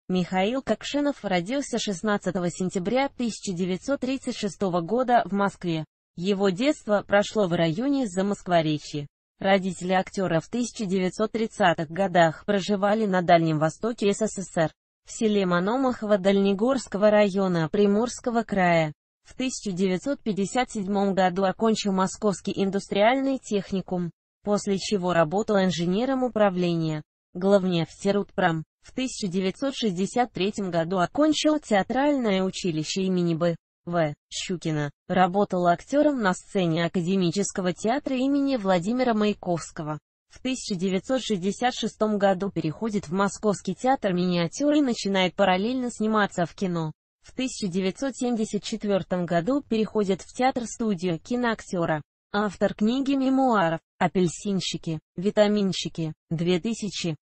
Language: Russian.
Михаил Кокшинов родился 16 сентября 1936 года в Москве. Его детство прошло в районе Замоскворечья. Родители актера в 1930-х годах проживали на Дальнем Востоке СССР, в селе Мономахово Дальнегорского района Приморского края. В 1957 году окончил Московский индустриальный техникум, после чего работал инженером управления Главнефть-Рудпром. В 1963 году окончил театральное училище имени Б.В. Щукина, работал актером на сцене Академического театра имени Владимира Маяковского. В 1966 году переходит в Московский театр миниатюры и начинает параллельно сниматься в кино. В 1974 году переходит в театр-студию киноактера. Автор книги мемуаров «Апельсинщики, витаминщики», 2000.